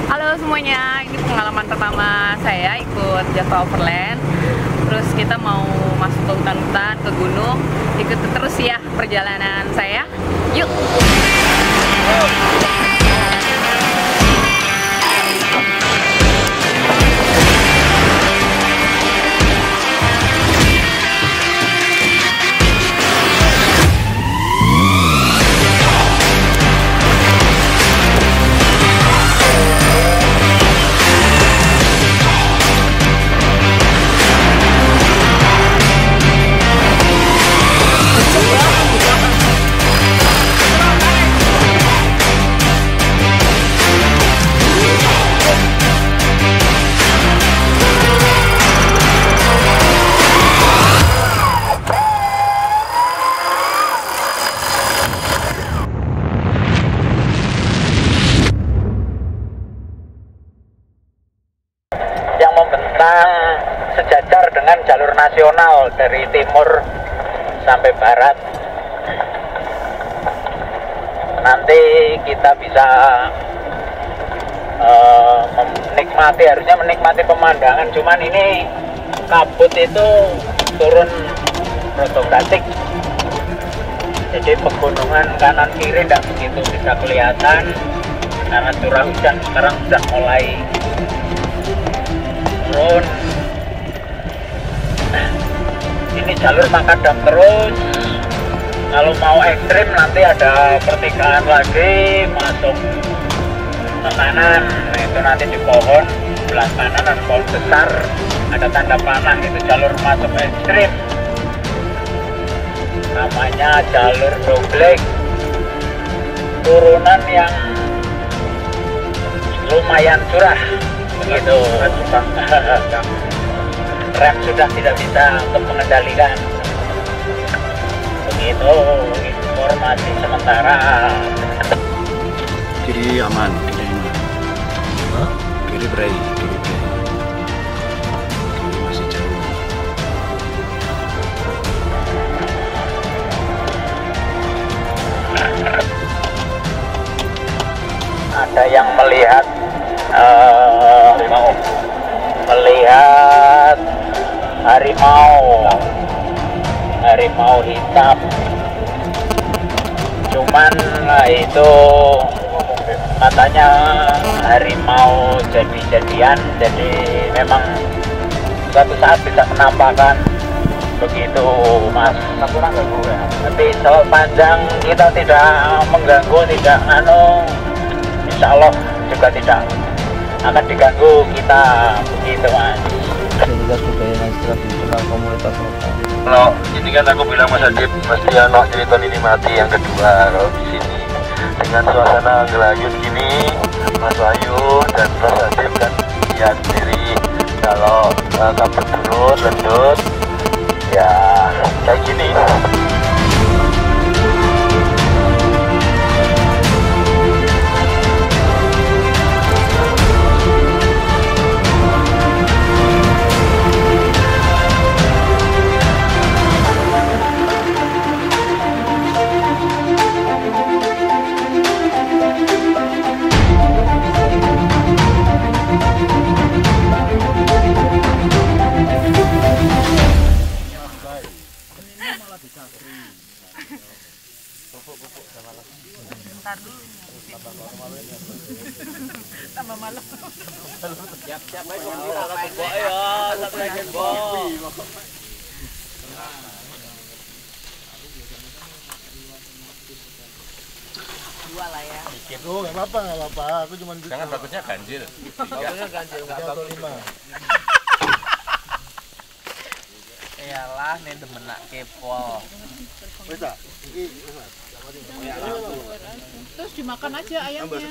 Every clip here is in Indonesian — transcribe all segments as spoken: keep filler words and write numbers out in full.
Halo semuanya, ini pengalaman pertama saya ikut Java Overland. Terus kita mau masuk ke hutan-hutan, ke gunung. Ikut terus ya perjalanan saya. Yuk! Yang membentang sejajar dengan jalur nasional dari timur sampai barat. Nanti kita bisa uh, menikmati, harusnya menikmati pemandangan, cuman ini kabut itu turun protogratik, jadi pegunungan kanan kiri tidak begitu bisa kelihatan karena curah hujan sekarang sudah mulai turun. Ini jalur makadam terus. Kalau mau ekstrim nanti ada pertigaan lagi masuk ke kanan. Itu nanti di pohon sebelah kanan ada pohon besar, ada tanda panah, itu jalur masuk ekstrim. Namanya jalur double. Turunan yang lumayan curah. Begitu. Rem sudah tidak bisa untuk mengendalikan. Begitu informasi sementara. Kiri aman, kiri aman. Hah? Kiri berai, kiri berai. Kiri masih jauh. Ada yang melihat uh, harimau, melihat harimau, harimau hitam. Cuman lah itu katanya harimau jadi-jadian, jadi memang suatu saat bisa menampakkan begitu, Mas. Tapi sepanjang kita tidak mengganggu, tidak anu, insya Allah juga tidak akan diganggu kita, begitu, Mas. Tugas budaya tradisional komunitas lokal. Kalau ini kan aku bilang Mas Adib, mesti anak cerita ini mati yang kedua. Kalau di sini dengan suasana gelayut gini, Mas Wahyu dan Mas Adib kan lihat sendiri kalau uh, kabut turun, lendut, ya kayak gini. Tambah malam. Siap-siap baik ya, satu lagi Dua lah ya. Dikit, oh nggak apa-apa, nggak apa-apa. Aku cuma Jangan bagusnya ganjil. Bagusnya ganjil, nggak tiga atau bagus. lima. Iyalah, nih demenak kepo. Wes tak? Iki wes tak? Terus dimakan aja ayamnya.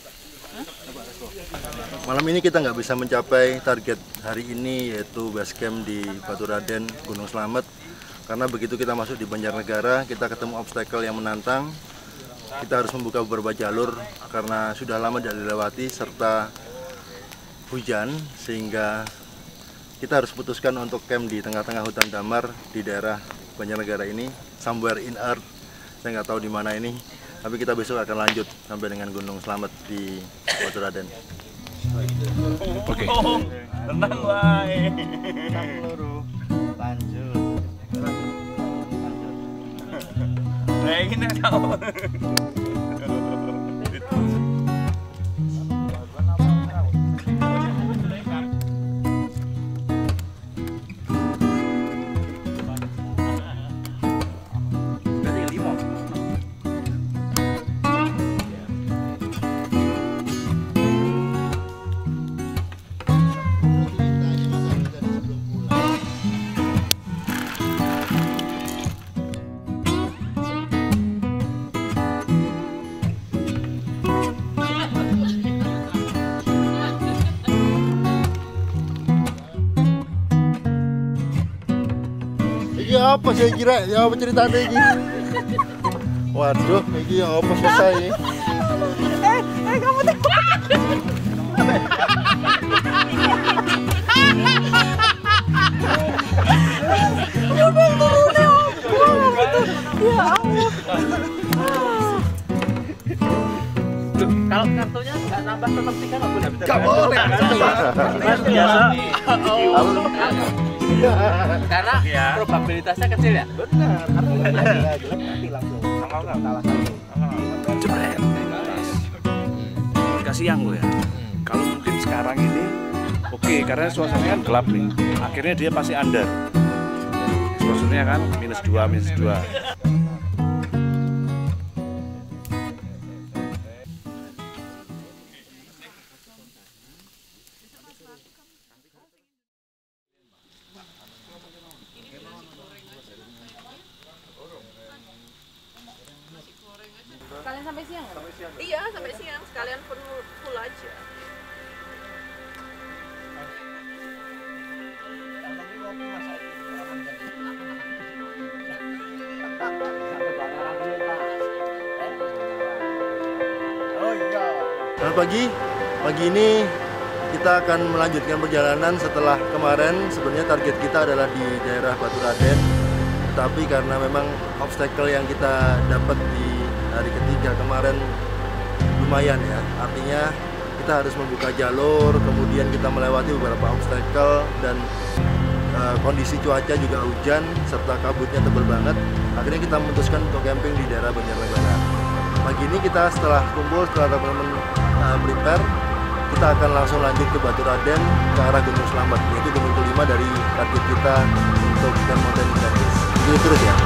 Malam ini kita nggak bisa mencapai target hari ini, yaitu base camp di Baturaden, Gunung Slamet. Karena begitu kita masuk di Banjarnegara, kita ketemu obstacle yang menantang. Kita harus membuka beberapa jalur karena sudah lama tidak dilewati serta hujan, sehingga kita harus putuskan untuk camp di tengah-tengah hutan damar di daerah Banjarnegara ini, somewhere in earth. Saya nggak tahu di mana ini, tapi kita besok akan lanjut sampai dengan Gunung Slamet di Baturaden. Oke. Oh, tenang wae. Lanjut. Nah, ini tahu. Ya apa sih kira? Ya apa ceritanya ini? Waduh, ini ya apa selesai ini? Eh, eh kamu tuh. Kalau kartunya nggak nambah tetap tiga nggak boleh. Nggak boleh. Biasa. Karena probabilitasnya kecil ya. Benar, karena nggak jelek nanti langsung salah satu. Jebret. Kasih yang lo ya. Kalau mungkin sekarang ini oke, karena suasananya kan gelap nih. Akhirnya dia pasti under. Suasananya kan minus dua, minus dua. Sekalian sampai siang ya? Iya, sampai siang. Sekalian full, full aja. Selamat pagi. Pagi ini kita akan melanjutkan perjalanan setelah kemarin. Sebenarnya target kita adalah di daerah Baturaden. Tapi karena memang obstacle yang kita dapat di hari ketiga kemarin lumayan ya, artinya kita harus membuka jalur, kemudian kita melewati beberapa obstacle dan uh, kondisi cuaca juga hujan serta kabutnya tebal banget. Akhirnya kita memutuskan untuk camping di daerah Banjarnegara. Pagi ini kita setelah kumpul, setelah teman-teman uh, prepare, kita akan langsung lanjut ke Baturaden ke arah Gunung Slamet, yaitu gunung kelima dari target kita untuk Grand Mountain Gratis. Itu terus ya.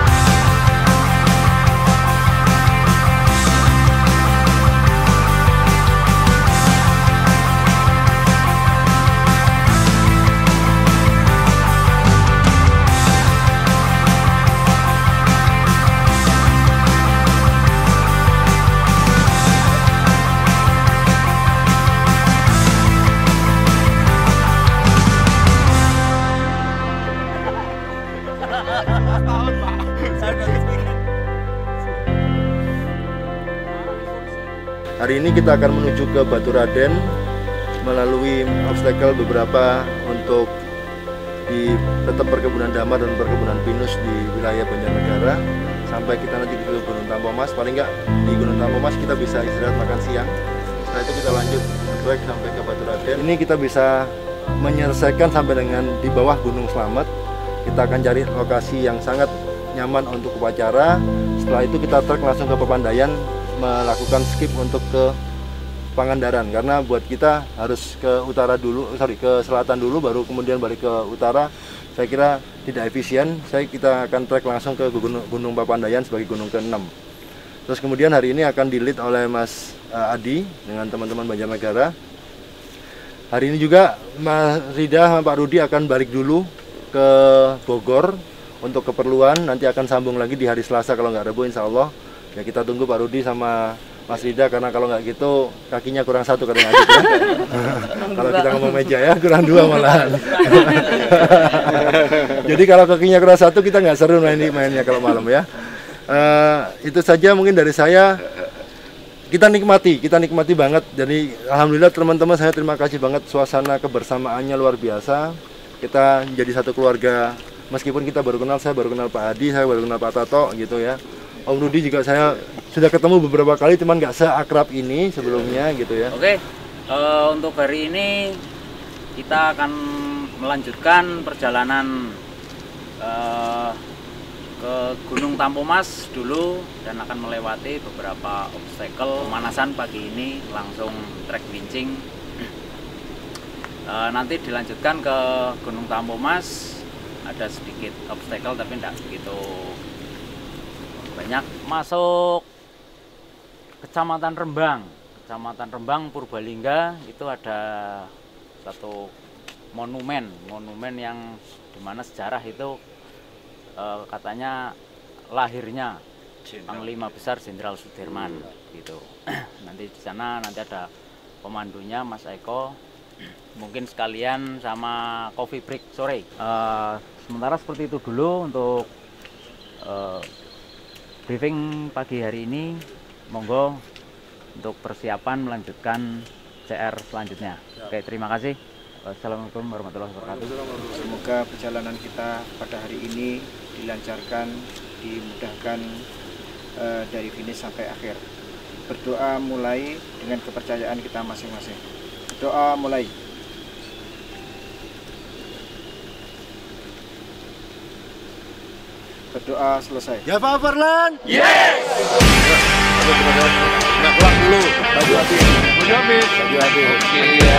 Hari ini kita akan menuju ke Baturaden melalui obstacle beberapa untuk di tetap perkebunan damar dan perkebunan pinus di wilayah Banjarnegara sampai kita nanti ke Gunung Tampomas. Paling nggak di Gunung Tampomas kita bisa istirahat makan siang. Setelah itu kita lanjut trek sampai ke Baturaden. Ini kita bisa menyelesaikan sampai dengan di bawah Gunung Slamet. Kita akan cari lokasi yang sangat nyaman untuk upacara. Setelah itu kita trek langsung ke Pepandayan, melakukan skip untuk ke Pangandaran karena buat kita harus ke utara dulu, sorry ke selatan dulu baru kemudian balik ke utara. Saya kira tidak efisien. Saya kita akan trek langsung ke Gunung, Gunung Papandayan sebagai gunung keenam. Terus kemudian hari ini akan di-lead oleh Mas uh, Adi dengan teman-teman Banjarnegara. Hari ini juga Mas Rida sama Pak Rudi akan balik dulu ke Bogor untuk keperluan. Nanti akan sambung lagi di hari Selasa kalau nggak Rabu insya Allah. Ya kita tunggu Pak Rudi sama Mas Rida karena kalau nggak gitu kakinya kurang satu kadang adit ya. Kalau kita ngomong meja ya kurang dua malahan. Jadi kalau kakinya kurang satu kita nggak seru main mainnya kalau malam ya. Uh, itu saja mungkin dari saya. Kita nikmati, kita nikmati banget. Jadi alhamdulillah teman-teman saya terima kasih banget, suasana kebersamaannya luar biasa. Kita jadi satu keluarga. Meskipun kita baru kenal, saya baru kenal Pak Adi, saya baru kenal Pak Tato gitu ya. Om Rudi juga saya sudah ketemu beberapa kali, cuman nggak seakrab ini sebelumnya gitu ya. Oke. Uh, untuk hari ini kita akan melanjutkan perjalanan uh, ke Gunung Tampomas dulu dan akan melewati beberapa obstacle. Pemanasan pagi ini langsung trek bincing. Uh, nanti dilanjutkan ke Gunung Tampomas, ada sedikit obstacle tapi tidak begitu banyak. Masuk Kecamatan Rembang. Kecamatan Rembang Purbalingga itu ada satu monumen, monumen yang dimana sejarah itu e, katanya lahirnya Panglima Besar Jenderal Sudirman gitu. Nanti di sana nanti ada pemandunya Mas Eko, mungkin sekalian sama coffee break sore. E, sementara seperti itu dulu untuk e, briefing pagi hari ini. Monggo untuk persiapan melanjutkan C R selanjutnya. Oke, terima kasih. Assalamualaikum warahmatullahi wabarakatuh. Semoga perjalanan kita pada hari ini dilancarkan, dimudahkan uh, dari finish sampai akhir. Berdoa mulai dengan kepercayaan kita masing-masing. Doa mulai. Berdoa selesai. Ya Pak Overland. Yes. Nah, pulang dulu. Baju habis. Baju habis. Baju habis. Oke, ya,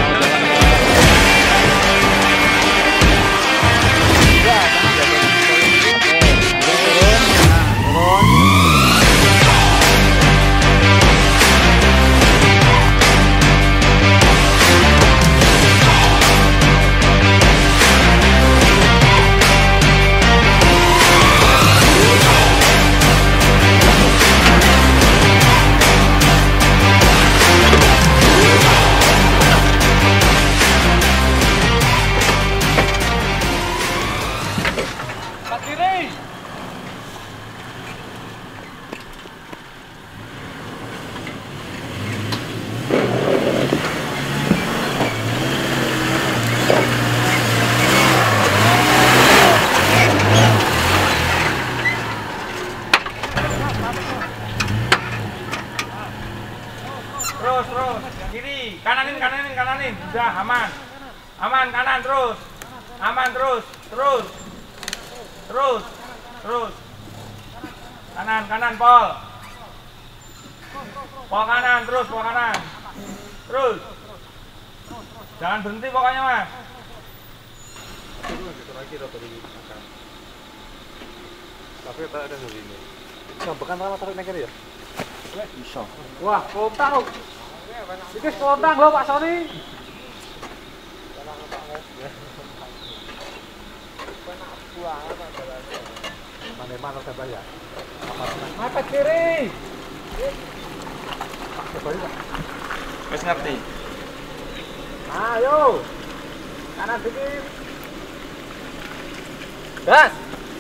terus terus kiri, kananin kananin kananin, udah aman, aman kanan terus, aman terus, terus, terus, terus, kanan kanan pol, pol kanan terus, pol kanan, terus, jangan berhenti pokoknya mas. Tapi tak ada hari ini. Sampekan sama tarik negara ya? Bisa. Wah, spontan loh. Ini spontan loh Pak Sony. Mana-mana saya ya. Mata kiri. Wes ngerti. Ayo. Kanan dikit. Gas.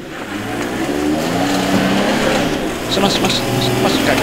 Mas, mas, mas, mas, mas.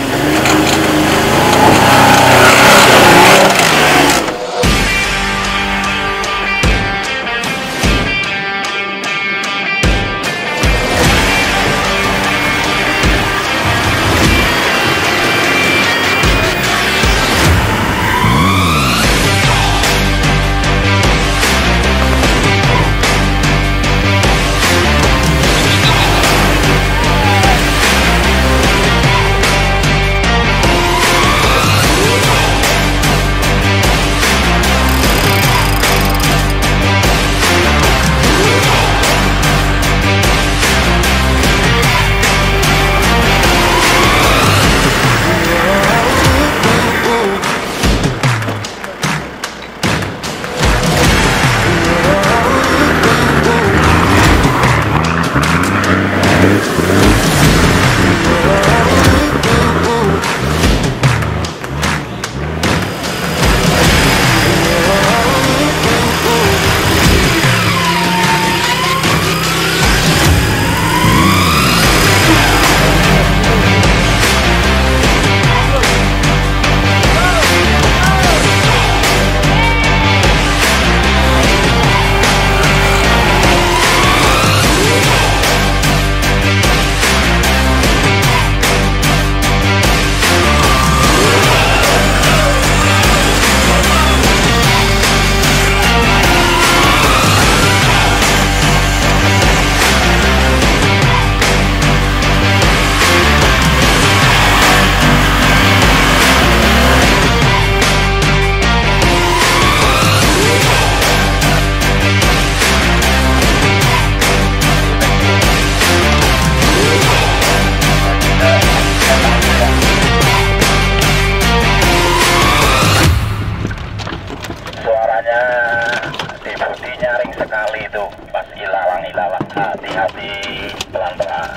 makanya di Budi nyaring sekali itu pas ilalang-ilalang, hati-hati pelan-pelan.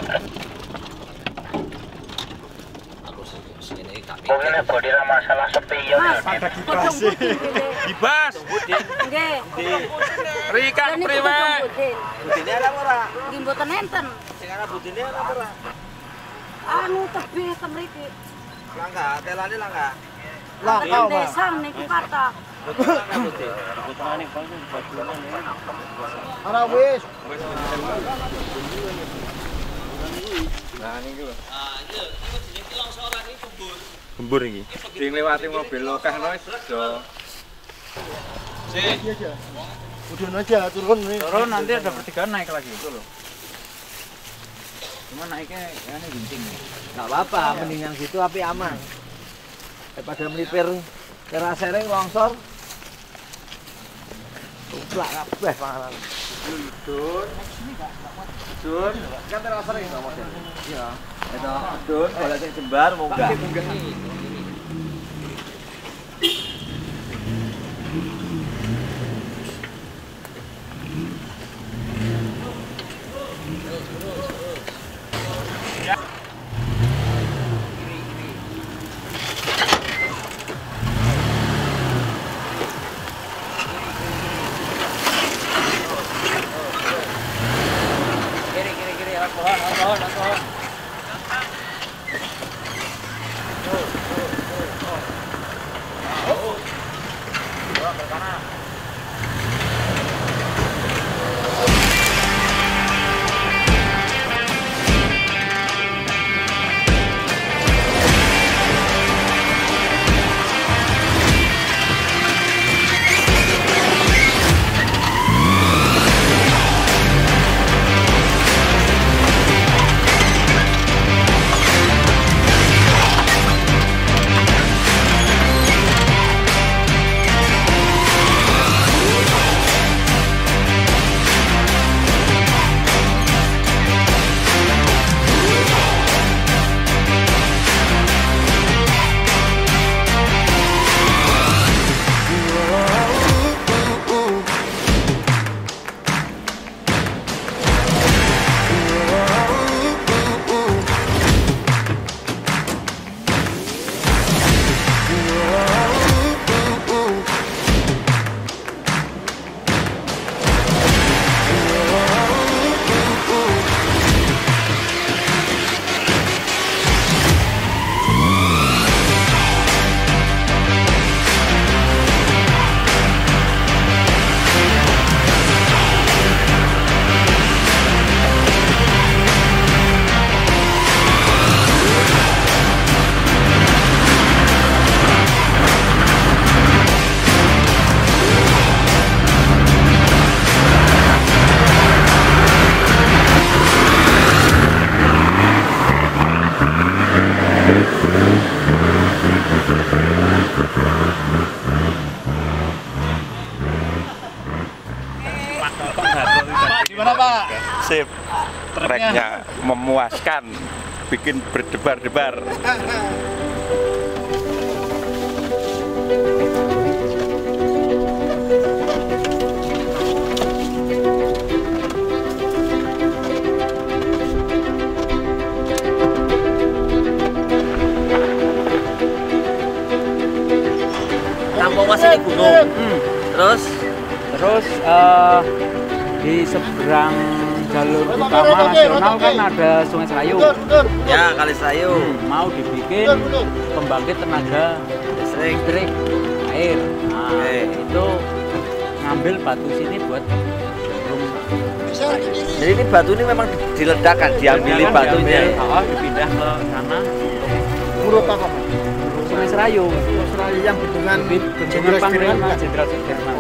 Mungkin ya Budi masalah sepi ya. Ada kibas. Kibas. Nggih. Rika priwe. Budine ana ora? Nggih mboten enten. Sing ana budine ana ora? Anu tebih ten mriki. Langka, telane langka. Langka desa niku kata. Ora wis. Nah niki lho. Ah iya, iki jenenge longsoran iki kembur. Gembur iki. Sing liwati mobil lokehno wis do. Sik. Udah aja turun nih. Turun nanti ada pertigaan naik lagi itu loh. Cuma naiknya ya ini gunting. Nggak apa-apa, mendingan situ api aman. Daripada melipir terasering longsor. Tuplak kabeh panganan. Dun. Dun. Kan terasering to model. Iya. Itu dun golek sing jembar munggah. Gimana Pak? Sip. Treknya memuaskan, bikin berdebar-debar. Kampung Mas ini gunung. Hmm. Terus Terus uh, di seberang jalur utama nasional kan ada Sungai Serayu. ya Kali Serayu. Hmm, mau dibikin pembangkit tenaga Listrik. listrik air. Nah, Oke. itu ngambil batu sini buat rumah. Jadi ini batu ini memang diledakkan, diambilin batunya. Oh, dipindah ke sana. Menurut apa? Sungai Serayu. Australia yang bendungan Jenderal Pangeran Jenderal Sudirman.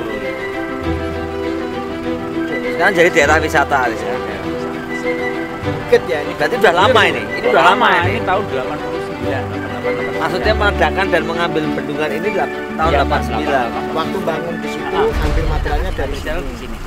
Sekarang jadi daerah wisata di sini. Bukit ya ini. Berarti udah lama ini. Ini udah lama ini. Ini tahun delapan puluh sembilan. Maksudnya meledakan dan mengambil bendungan ini tahun Iya, delapan puluh sembilan. Waktu bangun di situ ambil materialnya dari Dari di sini.